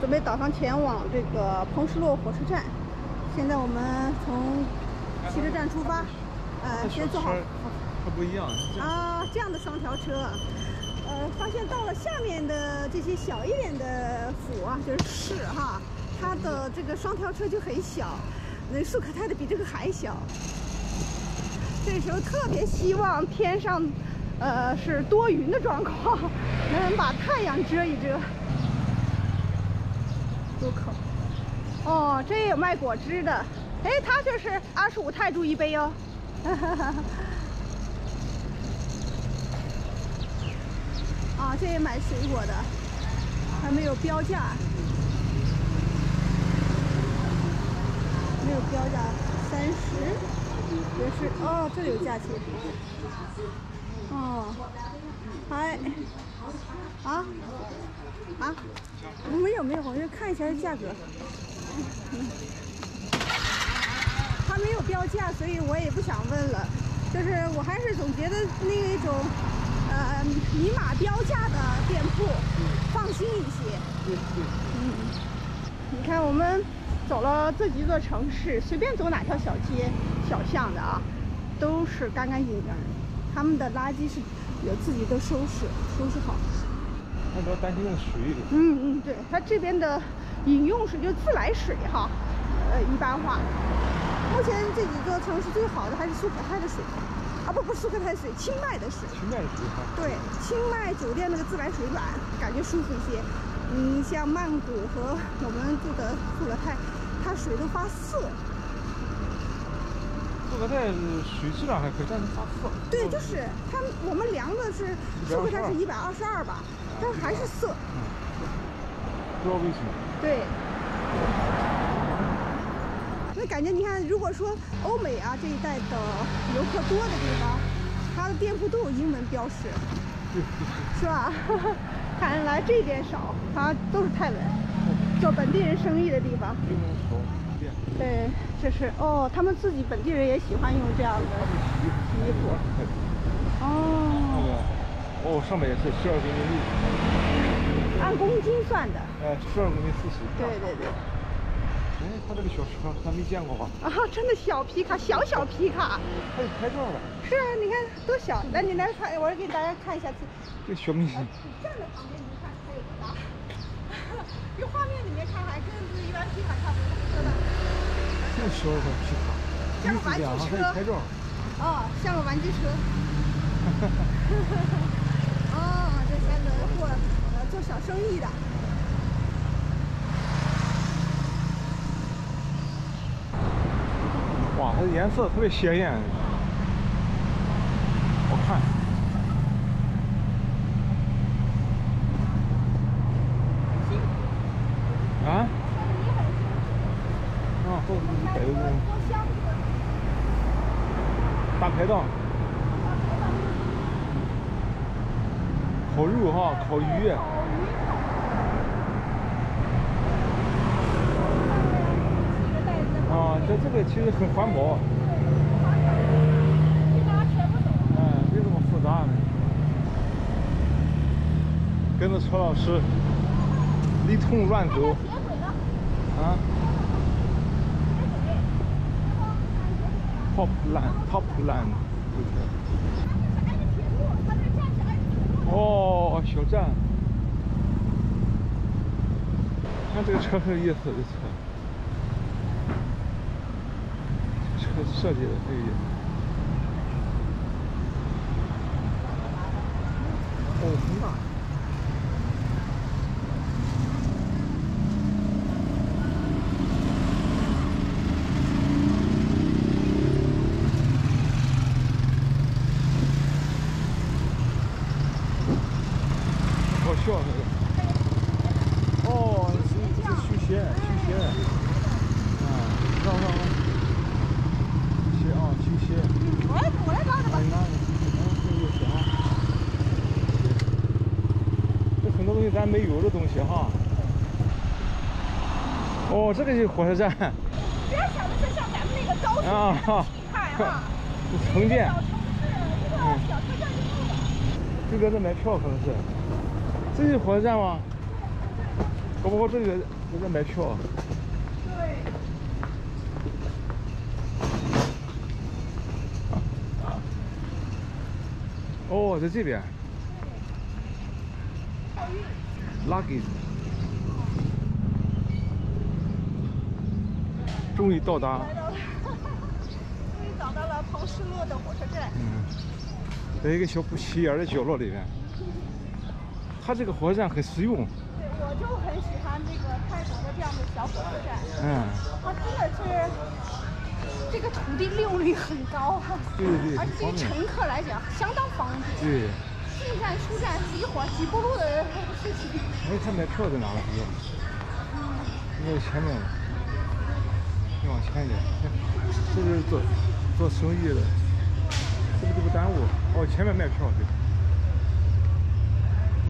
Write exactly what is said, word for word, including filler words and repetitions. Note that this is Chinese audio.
准备导航前往这个彭石路火车站。现在我们从汽车站出发，呃，先坐好。 它不一样啊，这样的双条车，呃，发现到了下面的这些小一点的府啊，就是市哈，它的这个双条车就很小，那速可泰的比这个还小。这时候特别希望天上，呃，是多云的状况，能把太阳遮一遮。入口，哦，这也有卖果汁的，哎，它就是二十五泰铢一杯哦。啊，这也买水果的，还没有标价，没有标价，三十，也是哦，这里有价钱，哦，还啊啊，没有没有，我就看一下价格，嗯，它没有标价，所以我也不想问了，就是我还是总觉得那一种。呃，明码标价的店铺，放心一些。 对对。 嗯，你看我们走了这几座城市，随便走哪条小街、小巷的啊，都是干干净净的。他们的垃圾是有自己都收拾收拾好。 他主要担心用水。 嗯嗯，对，他这边的饮用水就自来水哈，呃，一般化。目前这几座城市最好的还是速可泰的水。啊不不，速可泰水，清迈的水。 清迈的水哈。对， 清迈酒店那个自来水软，感觉舒服一些。嗯，像曼谷和我们住的速可泰，它水都发涩。 速可泰水质量还可以，但是发涩。 对，就是它，我们量的是速可泰是一百二十二吧，但还是涩。 嗯。不知道为什么。 对。那感觉你看，如果说欧美啊这一带的游客多的地方，它的店铺都有英文标识，是吧？看来这一点少，它都是泰文，做本地人生意的地方。对，这是哦，他们自己本地人也喜欢用这样的衣服。哦。 哦，上面也是十二公斤， 按公斤算的。 哎，十二公斤四十。 对对对。 哎，他这个小车咱没见过吧？ 啊，真的小皮卡，小小皮卡。 还有拍照的。 是啊，你看多小。来，你来看，我给大家看一下。 这小明星。 站在旁边，你看它有多大？这画面里面看还跟一般皮卡差不多的。 这么小的皮卡， 像个玩具车。 还拍照。 哦，像个玩具车。哦，这些人或呃做小生意的。 哇，它的颜色特别鲜艳，好看。啊？啊，后面摆的这种大排档，烤肉哈，烤鱼。啊，这这个其实很环保，哎，没这么复杂的。跟着车老师一通乱走，啊 ，Top Land，Top Land， 哦，小站，看这个车很有意思，这车。设计的这个，哦，很大。好笑这个。哦，这是修鞋，修鞋。啊，让让让。啊，修鞋。 嗯，我来，我来拿着吧。 拿着，这有鞋啊。这很多东西咱没有的东西哈。哦，这个就是火车站。 别想的是像咱们那个高铁啊哈， 你看哈， 城建。 小城市，一个小车站就够了。 这边在买票可能是。这是火车站吗？ 宝宝，这里在在买票。 对。 哦，在这边。 奥运。 Luggage。终于到达。 来到了，终于找到了彭世洛的火车站。 嗯，在一个小不起眼的角落里面。它这个火车站很实用。 对，我就很喜欢这个泰国的这样的小火车站。 嗯。 它真的是这个土地利用率很高啊。 对对对。 而且对于乘客来讲相当方便。 对。 进站出站是一会儿几步路的事情。 哎，他买票在哪了？应该前面。你往前一点，这是做做生意的，是不是这不耽误？哦，前面卖票去。